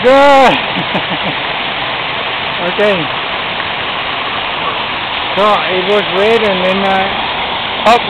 Good. Okay. So it was red and then